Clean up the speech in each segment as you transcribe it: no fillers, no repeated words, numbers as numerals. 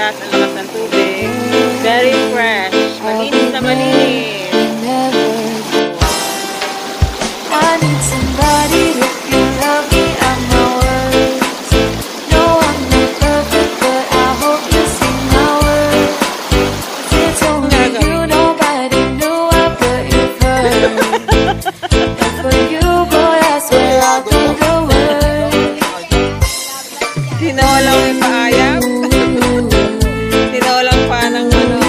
oras, ang lakas ng tubig. Very fresh. Malinis na malinis. I need somebody who can love me at my worst. No, I'm not perfect, but I hope you see my worth. 'Cause it's only you, nobody knew I put you first. And for you, boy, I swear I'll do the work. Tinawalang may paayam. Tinawalang pa ng ano.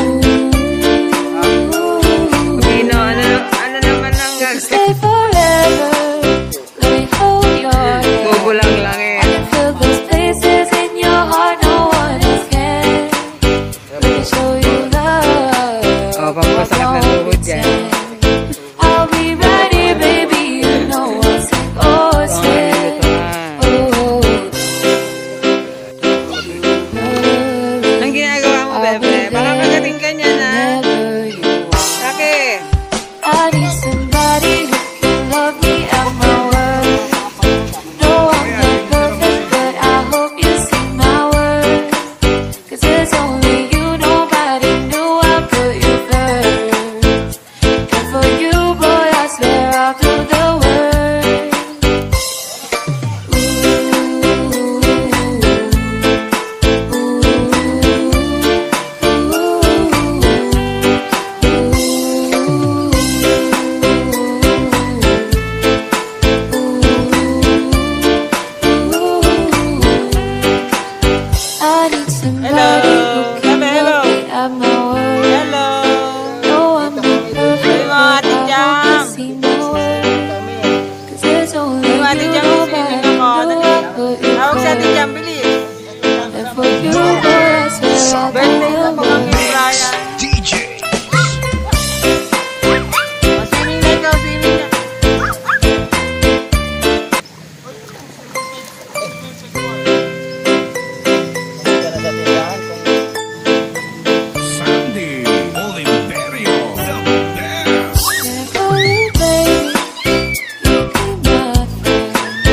Ano naman ang Stay forever, let me hold your hand. bubulang lang eh. I can feel those places in your heart no one else can. Let me show you love. Oh, pampasakit ng tuhod yan. I'll be right here, baby. You know I'll sing or stay. Oh, Ang ginagawa mo, bebe? Baka magaling ka niya na. never you. Laki. I need somebody who can love me at my worst. No, I'm not perfect, but I hope you see my worth. 'Cause it's only you, nobody knew I put you first. And for you, boy, I swear I'll do the work. I need somebody who can love me at my worst. Hello. No, I'm not perfect, Hey, mga but I Ate hope you Jam. see my worth. 'Cause it's only Hey, mga Ate you, Jam, nobody sinihin ako. knew I put you Tawag sa Ate first. Jam, bilis. And for you, boy, I swear I'll do Birthday the na po kami ni Brian. DJ. Swimming na ikaw, swimming na. Sandy Oliverio. The best. Careful, baby, you be my friend.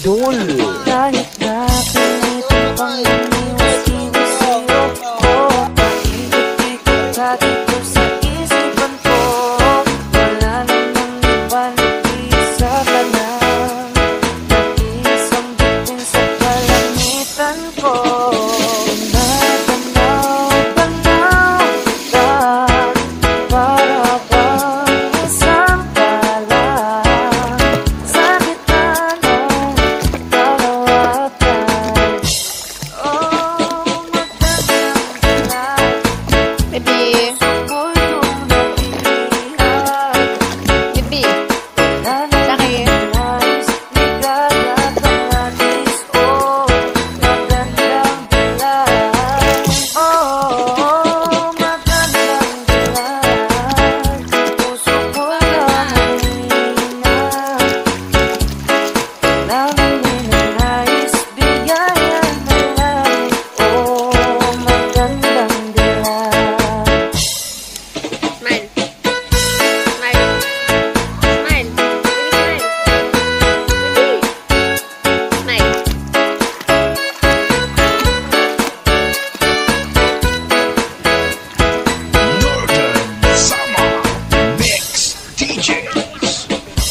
idol. Kahit napilitan pang lumiwas-iwas sa'yo, paikot-ikot ka dito sa isipan ko. Wala namang iba, nag-iisa ka lang. Nag-iisang dating sa kalangitan ko. Banaw-banaw ka, para bang isang palang sa gitna ng kalawatan. Oh, magandang lahat, Baby. ako'y iyong nabihag. Baby. Nananais, ligagat ang atis, oh, magandang lahat. Oh, magandang lahat, puso ko lang nananais, bigayan ng langit, oh, magandang lahat. Smile. Smile. Smile. Baby, smile. Smile. Northern Summer Mix DJs.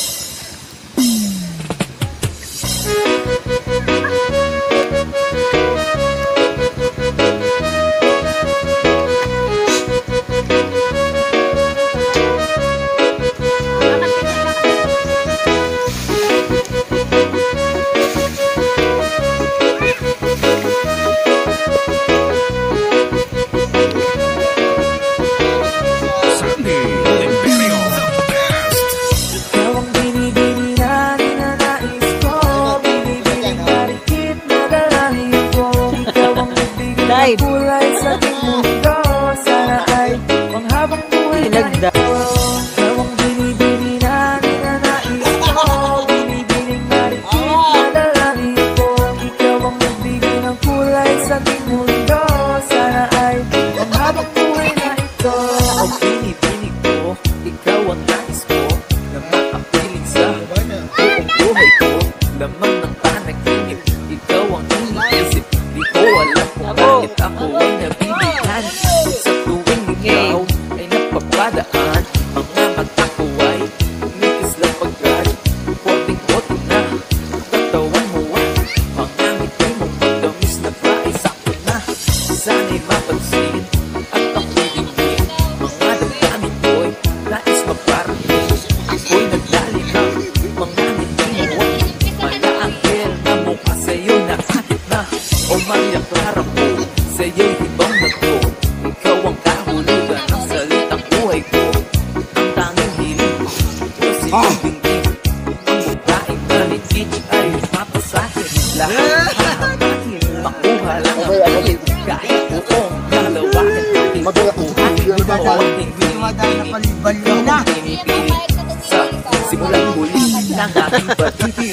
Sandy Oliverio, the best. Ikaw ang binibini na ninanais ko, binibini marikit na dalangin ko. Ikaw ang nagbigay ng Live. kulay sa ating mundo, sana ay panghabang buhay na Pinagda- ito. Ikaw ang binibini na ninanais ko, binibini marikit na dalangin ko. Ikaw ang nagbigay ng kulay sa ating mundo, sana ay panghabang buhay na ito. Ang binibinig ko, ikaw ang nais ko, na makapiling sa buong buhay ko. Lamang ng panaginip, ikaw ang iniisip. Di ko alam kung bakit ako ay nabibigyan. Sa tuwing ikaw ay napapadaan, mga mata ko ay umikislang pagkat. Puting-puting na, katawan mo ay mga ngiti mong matamis na ba ay sakto na. Sana'y mapansin at ako'y dinggin. Mga damdamin ko'y nais maparating. Ako'y naglalinaw, mga ngiti mo ay malaanghel na mukha sa'yo na akit na. O Maria Clara ko, sa'yo'y hibang na to. Ikaw ang kahulugan ng salitang buhay ko. Ang tanging hiling ko, kasi yung dinggin. Ang babaeng naligid ay mapasahin. Lahat hahamahin, makuha lang ang pilit. Kahit buong kalawakan natin makukuhanin. Ikaw ang pinipilit sa simulang muli ng ating pag-ibig.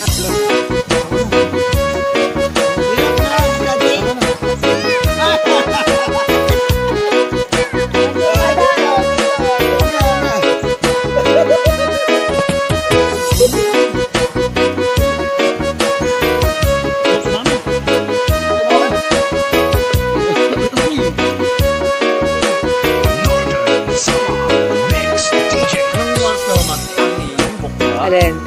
Northern Summer Mix DJs. Ang iyong mukha Alin?